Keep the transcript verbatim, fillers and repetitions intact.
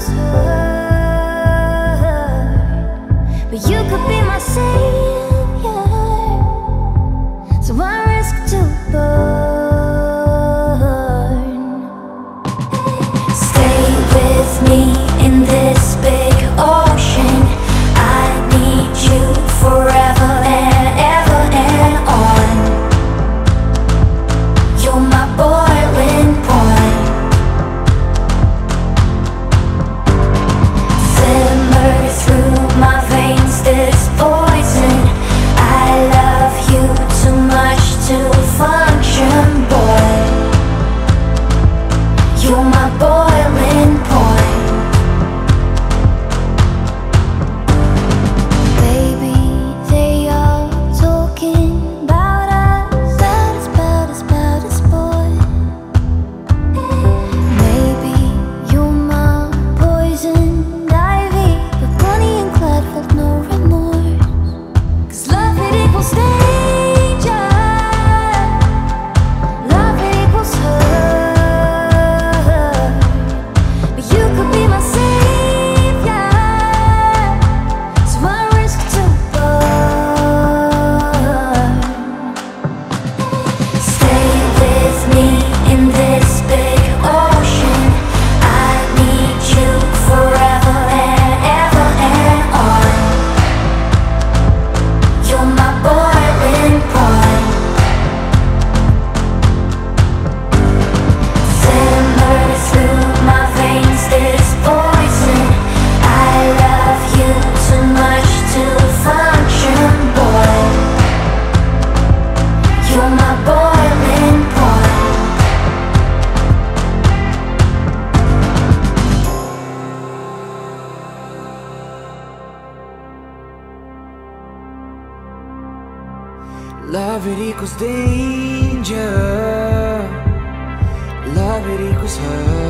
equals hurt, but you could be my savior, so I risk to burn. Stay with me in this big ocean. I need you forever and ever and on. You're my boiling point. Simmer through my veins this poison. I love you too much to function, boy. You're my boiling point. Baby, they all talking about us, about us, about us, about us, boy. Maybe you're my poison ivy, but Bonnie and Clyde felt no remorse. 'Cause love it equals danger, love it equals hurt, but you could be my savior, so I risk to burn. Stay with me in this big ocean. I need you forever and ever and on. You're my boiling point. Simmer through my veins this poison. I love you too much to function, boy. You're my boiling point. Love it equals danger, love it equals hurt.